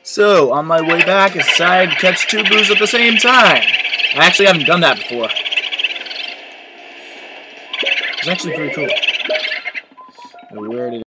So, on my way back, I decided to catch two boos at the same time. I actually haven't done that before. It's actually pretty cool. Where did